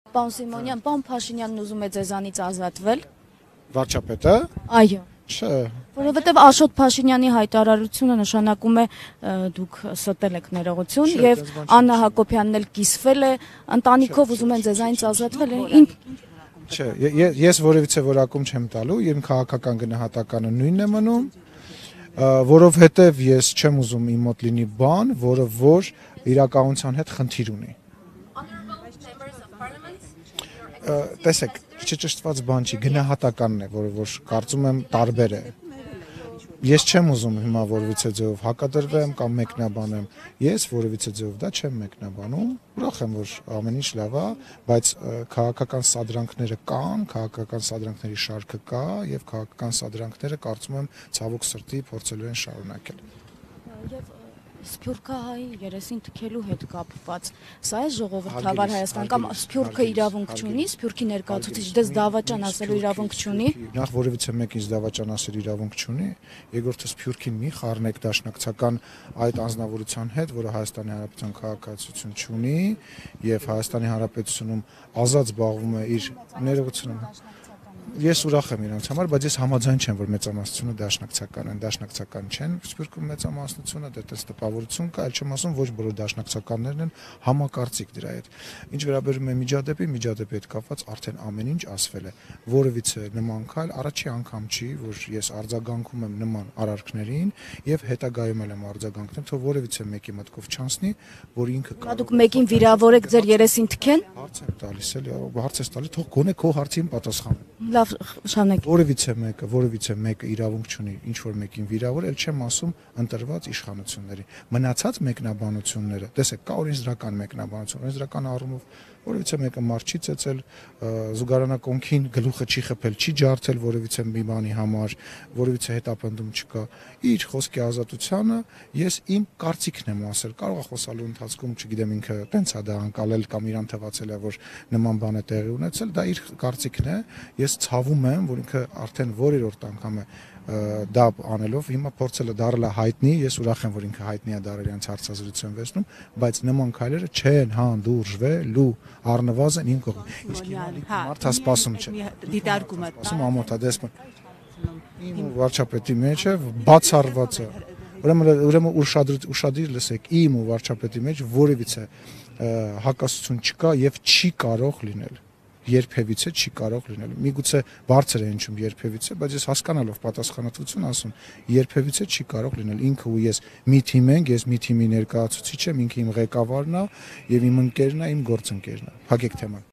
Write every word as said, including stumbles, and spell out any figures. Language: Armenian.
Պարոն Սիմոնյան, պարոն Փաշինյանն ուզում է ձեզանից ազատվել։ Վարչապետը։ Այո։ Չէ։ Որովհետև Աշոտ Փաշինյանի հայտարարությունը նշանակում է դուք ստել եք ներողություն եւ Աննա Հակոբյանն էլ կիսվել է, ընտանիքով ուզում են ձեզանից ազատվել։ Չէ, ես որևիցե որակում չեմ տալու, իմ քաղաքական գնահատականը նույնն է մնում, որովհետև ես չեմ ուզում իմ մոտ լինի բան, որը որ իրականության հետ խնդիր ունի։ Տեսեք, չճշտված բան չի, գնահատականն է, որը որ կարծում եմ տարբեր է։ Ես չեմ ուզում հիմա որևիցե ձևով հակադրվեմ կամ մեկնաբանեմ։ Ես որևիցե ձևով դա չեմ մեկնաբանում։ Ուրախ եմ, որ ամեն ինչ լավ է, բայց քաղաքական սադրանքները կան, քաղաքական սադրանքների շարքը կա եւ քաղաքական սադրանքները կարծում եմ ցավոք սրտի փորձելու են շարունակել։ Եվ Սփյուռքահայի երեսին թքելու հետ կապված, սա է ժողովրդավար Հայաստան կամ Սփյուռքը իրավունք չունի, Սփյուռքի ներկայացուցիչ դες դավաճան ասելու իրավունք չունի։ Նախ որևիցե մեկից դավաճան ասել իրավունք չունի, երկրորդը Սփյուռքին մի խառնեք դաշնակցական այդ անձնավորության հետ, որը Հայաստանի Հանրապետության քաղաքացիություն չունի եւ Հայաստանի Հանրապետությունում ազատ զբաղվում է իր ներողությունում։ Ես ուրախ եմ իրանց համար, բայց ես համաձայն չեմ, որ մեծամասնությունը դաշնակցական են, դաշնակցական չեն, Սփյուռքում մեծամասնությունը դե տես տպավորություն կա, այլ չեմ ասում ոչ բոլոր դաշնակցականներն են համակարծիք դրա հետ։ Ինչ վերաբերում է միջադեպի, միջադեպի հետ կապված արդեն ամեն ինչ ասվել է։ Որևիցե նման քայլ առաջի անգամ չի, որ ես արձագանքում եմ նման արարքներին եւ հետագայում եմ արձագանքնել, թող որևիցե մեկի մտքով չանցնի, որ ինքը կարող։ Դուք մեկին վիրավորեք ձեր երեսին թքեն։ Հարց եմ տալիս էլի, հարց ես տալիս, թող գոնե քո հարցին պատասխանը։ Լավ, շանեք։ Որևիցե մեկը, որևիցե մեկը իրավունք չունի ինչ որ մեկին վիրավորել, չեմ ասում ընտրված իշխանությունների։ Մնացած մեկնաբանությունները, տեսեք, կա օրենսդրական մեկնաբանություն, օրենսդրական առումով որևիցե մեկը մարդ չի ծեծել, զուգարանակոնքին գլուխը չի խփել, չի ջարդել որևիցե մի բանի համար, որևիցե հետապնդում չկա։ Իր խոսքի ազատությանը ես իմ կարծիքն եմ ասել, կարող է խոսալու ընթացքում, չգիտեմ, ինքը տենց է դա անկալել կամ իրան թվացել է, որ նման բան է տեղի ունեցել, դա իր կարծիքն է։ Ես ցավում եմ, որ ինքը արդեն որերորդ անգամ է դա անելով, հիմա փորձել է դառնալ հայտնի, ես ուրախ եմ, որ ինքը հայտնի է դառել իրենց հարցազրույցում վերցնում, բայց նման քայլերը չեն հանդուրժվելու, առնվազն իմ կողմից։ Իսկ մարդը սպասում չէ։ Դիտարկում է։ Ասում ամոթա դեսպան։ Իմ վարչապետի մեջ է բացառված է։ Ուրեմն ուրեմն ուշադրիր ուշադրիր լսեք, իմ ու վարչապետի մեջ որևիցե հակասություն չկա եւ չի կարող լինել։ Երբևիցե չի կարող լինել։ Միգուցե բարձր է հնչում երբևիցե, բայց ես հասկանալով պատասխանատվություն ասում, երբևիցե չի կարող լինել։ Ինքը ու ես մի թիմ ենք, ես մի թիմի ներկայացուցիչ եմ, ինքը իմ ղեկավարն է եւ իմ ընկերն է, իմ գործընկերն է։ Փակեք թեման։